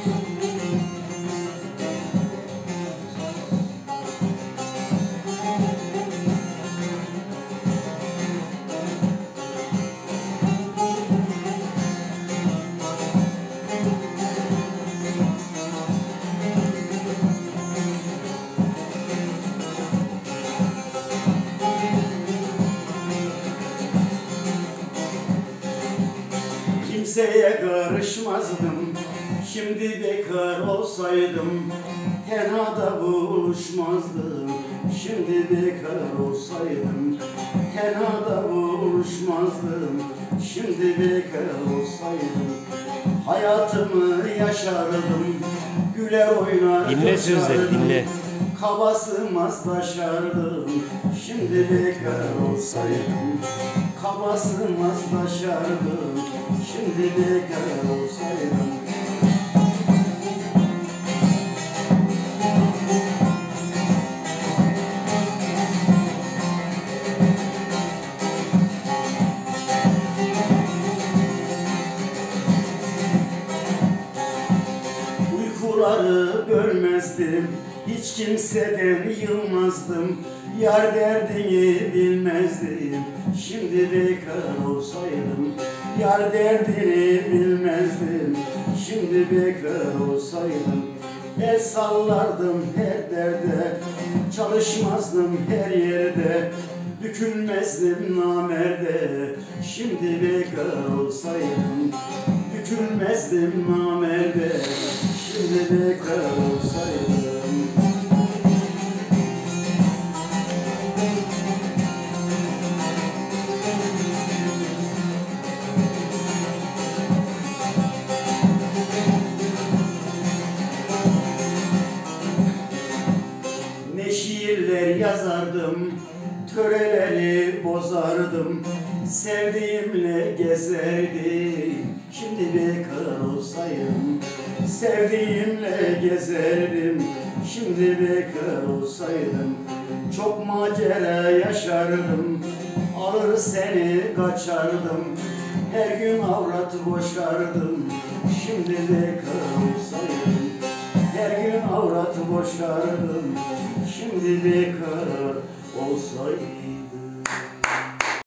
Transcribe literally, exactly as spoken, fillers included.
Kimseye karışmazdım, şimdi bekar olsaydım. Tenhada buluşmazdım, şimdi bekar olsaydım. Tenhada buluşmazdım, şimdi bekar olsaydım. Hayatımı yaşardım, güler oynar dinle sözleri, dinle. Kabası mazlaşardım, şimdi bekar olsaydım. Kabası mazlaşardım, şimdi bekar olsaydım. Uykuları bölmezdim, hiç kimseden yılmazdım. Yar derdini bilmezdim, şimdi bekar olsaydım. Yar derdini bilmezdim, şimdi bekar olsaydım. El sallardım her derde, çalışmazdım her yerde. Bükülmezdim namerde, şimdi bekar olsaydım. Bükülmezdim namerde, şimdi bekar olsaydım. Ne şiirler yazardım, töreleri bozardım. Sevdiğimle gezerdim, şimdi bekar olsaydım. Sevdiğimle gezerdim, şimdi bekar olsaydım. Çok macera yaşardım, alır seni kaçardım. Her gün avrat boşardım, şimdi bekar olsaydım. Her gün avrat boşardım, şimdi bekar olsaydım.